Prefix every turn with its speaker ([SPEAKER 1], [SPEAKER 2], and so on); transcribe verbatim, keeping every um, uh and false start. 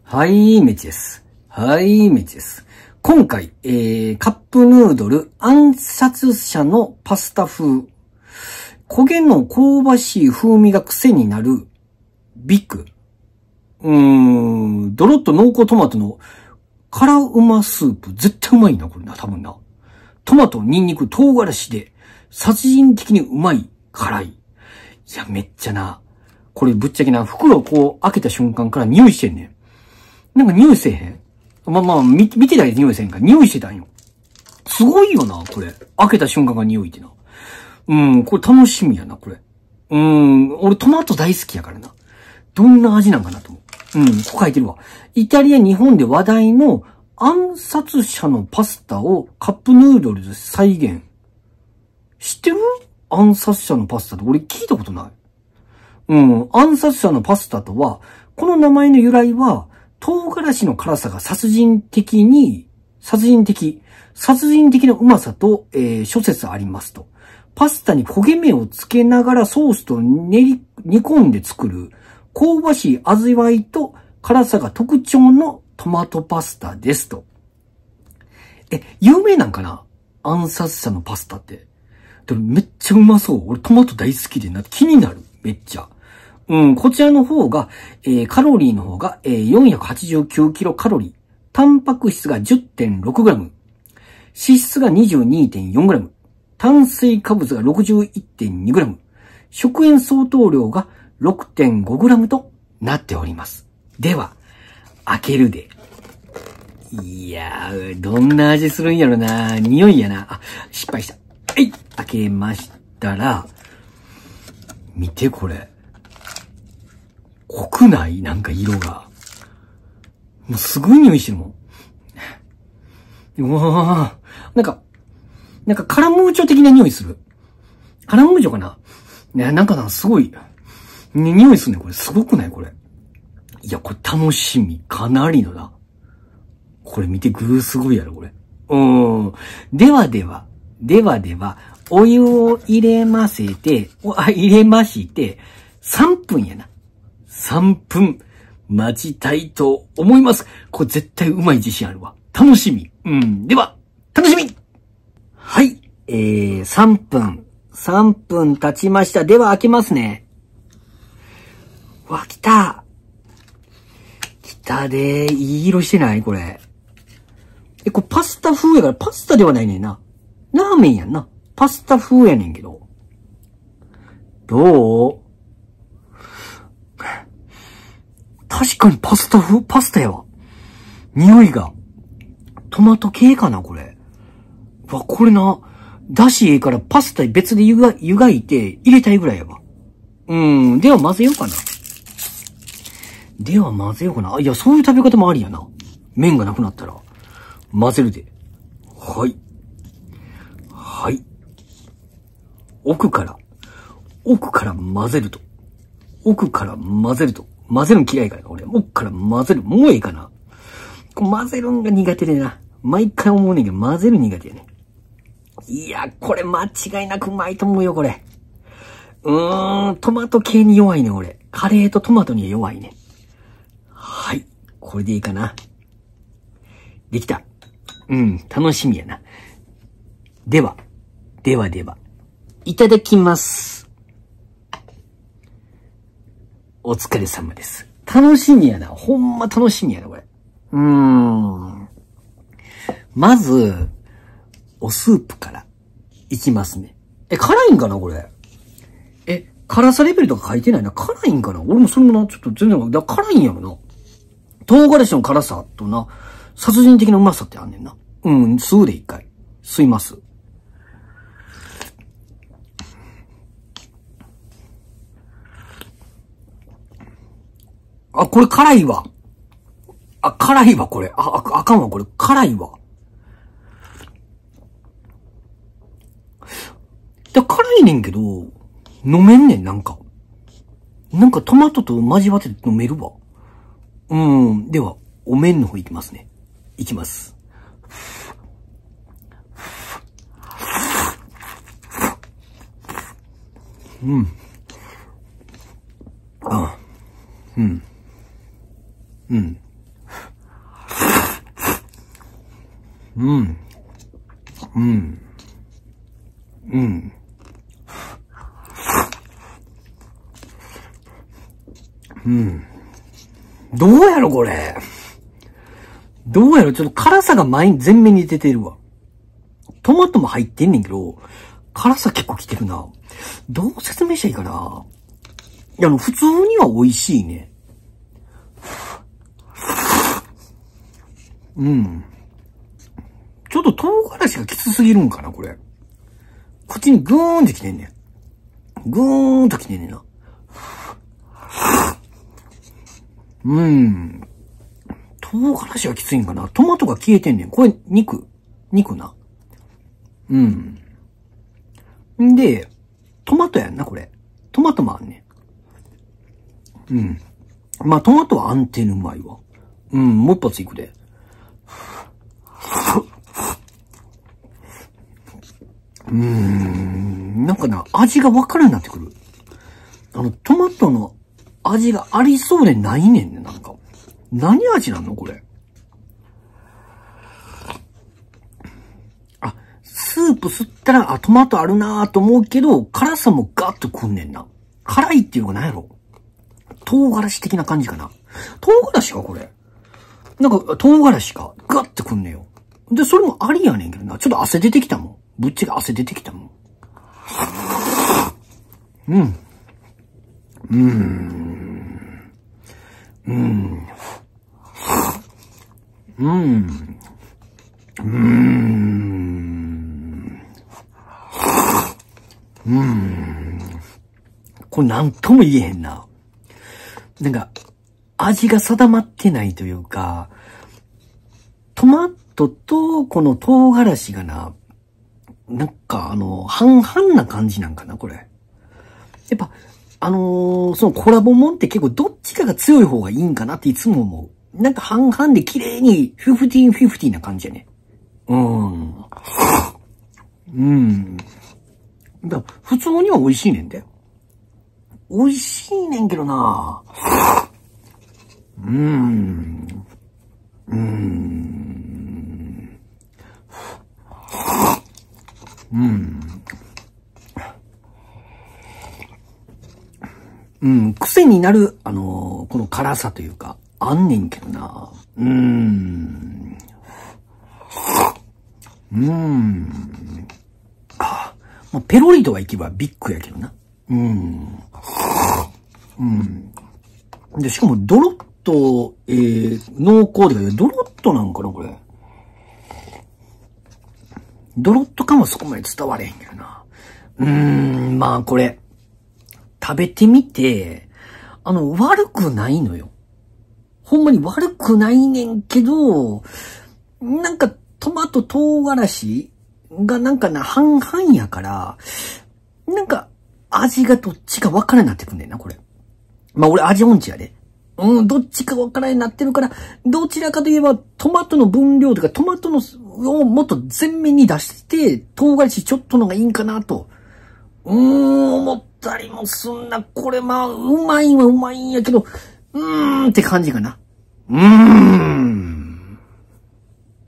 [SPEAKER 1] はい、メチです。はい、メチです。今回、えー、カップヌードル暗殺者のパスタ風。焦げの香ばしい風味が癖になるビッグ。うーん、ドロッと濃厚トマトの辛うまスープ。絶対うまいな、これな、多分な。トマト、ニンニク、唐辛子で殺人的にうまい、辛い。いや、めっちゃな。これぶっちゃけな、袋をこう開けた瞬間から匂いしてんねん。なんか匂いせえへん？まあまあ、見、見てないで匂いせえへんから、匂いしてたんよ。すごいよな、これ。開けた瞬間が匂いってな。うん、これ楽しみやな、これ。うん、俺トマト大好きやからな。どんな味なんかなと思う。うん、ここ書いてるわ。イタリア、日本で話題の暗殺者のパスタをカップヌードルで再現。知ってる？暗殺者のパスタって俺聞いたことない。うん、暗殺者のパスタとは、この名前の由来は、唐辛子の辛さが殺人的に、殺人的、殺人的なうまさと、えー、諸説ありますと。パスタに焦げ目をつけながらソースと練り、煮込んで作る、香ばしい味わいと辛さが特徴のトマトパスタですと。え、有名なんかな？暗殺者のパスタって。でもめっちゃうまそう。俺トマト大好きでな、気になる。めっちゃ。うん、こちらの方が、えー、カロリーの方が、えー、よんひゃくはちじゅうきゅうキロカロリー。タンパク質が じゅってんろくグラム。脂質が にじゅうにてんよんグラム。炭水化物が ろくじゅういってんにグラム。食塩相当量が ろくてんごグラム となっております。では、開けるで。いやー、どんな味するんやろな。匂いやな。あ、失敗した。はい、開けましたら、見てこれ。濃くない？なんか色が。もうすごい匂いしてるもん。うわー。なんか、なんかカラムーチョ的な匂いする。カラムーチョかな？ね、なんかな、すごい、ね、匂いするね、これ。すごくないこれ。いや、これ楽しみ。かなりのな。これ見て、具すごいやろ、これ。うーん。ではでは、ではでは、お湯を入れませて、おあ、入れまして、さんぷんやな。さんぷん待ちたいと思います。これ絶対うまい自信あるわ。楽しみ。うん。では、楽しみ！はい。えー、さんぷん。さんぷん経ちました。では開けますね。うわ、来た。来たでー。いい色してないこれ。え、これパスタ風やからパスタではないねんな。ラーメンやんな。パスタ風やねんけど。どう？確かにパスタ風、パスタやわ。匂いが。トマト系かなこれ。うわ、これな。だしええからパスタ別で湯が、湯がいて入れたいぐらいやわ。うーん。では混ぜようかな。では混ぜようかな。あ、いや、そういう食べ方もありやな。麺がなくなったら。混ぜるで。はい。はい。奥から。奥から混ぜると。奥から混ぜると。混ぜるの嫌いからな、俺。奥から混ぜる。もういいかな。混ぜるんが苦手でな。毎回思うねんけど、混ぜる苦手やね。いや、これ間違いなくうまいと思うよ、これ。うーん、トマト系に弱いね、俺。カレーとトマトには弱いね。はい。これでいいかな。できた。うん、楽しみやな。では、ではでは、いただきます。お疲れ様です。楽しみやな。ほんま楽しみやな、これ。うーん。まず、おスープからいきますね。え、辛いんかなこれ。え、辛さレベルとか書いてないな。辛いんかな俺もそれもな、ちょっと全然、だ辛いんやろな。唐辛子の辛さとな、殺人的なうまさってあんねんな。うん、吸うで一回。吸います。あ、これ辛いわ。あ、辛いわ、これ。あ、あ、あかんわ、これ。辛いわ。で、辛いねんけど、飲めんねん、なんか。なんかトマトと交わって飲めるわ。うん。では、お麺の方いきますね。いきます。うん。あ、うん。うん。 うん。うん。うん。うん。どうやろこれ。どうやろちょっと辛さが前に、前面に出てるわ。トマトも入ってんねんけど、辛さ結構きてるな。どう説明したらいいかな。いや、あの、普通には美味しいね。うん。ちょっと唐辛子がきつすぎるんかな、これ。口にグーンってきてんねん。グーンときてんねんな。うん。唐辛子がきついんかな。トマトが消えてんねん。これ、肉。肉な。うん。んで、トマトやんな、これ。トマトもあんねん。うん。まあ、トマトは安定にうまいわ。うん、もう一発いくで。うーん、なんかな、味がわからんなってくる。あの、トマトの味がありそうでないねんね、なんか。何味なのこれ。あ、スープ吸ったら、あ、トマトあるなぁと思うけど、辛さもガッとくんねんな。辛いっていうのが何やろ。唐辛子的な感じかな。唐辛子かこれ。なんか、唐辛子か。ガッてくんねよ。で、それもありやねんけどな。ちょっと汗出てきたもん。ぶっちが汗出てきたもん。うん。うーん。うーん。うーん。うーん。うーん。これなんとも言えへんな。なんか、味が定まってないというか、トマトとこの唐辛子がな、なんかあの、半々な感じなんかな、これ。やっぱ、あのー、そのコラボもんって結構どっちかが強い方がいいんかなっていつも思う。なんか半々で綺麗にフィフティーンフィフティーな感じやね。うん。うん。だ普通には美味しいねんで。美味しいねんけどな。うーん。うーん。うん。うん、癖になる、あのー、この辛さというか、あんねんけどな。うーん。うーん。あ、もうペロリとはいけばビッグやけどな。うん。うん。で、しかもドロッと、えー、濃厚で、ドロッとなんかな、これ。ドロッと感はそこまで伝われへんけどな。うーん、まあこれ、食べてみて、あの、悪くないのよ。ほんまに悪くないねんけど、なんかトマト唐辛子がなんかな、半々やから、なんか味がどっちか分からんなってくんねんな、これ。まあ俺味音痴やで。うん、どっちか分からんなってるから、どちらかといえばトマトの分量とかトマトのをもっと前面に出して、唐辛子ちょっとのがいいんかなと。うーん、思ったりもすんな。これまあ、うまいはうまいんやけど、うーんって感じかな。うーん。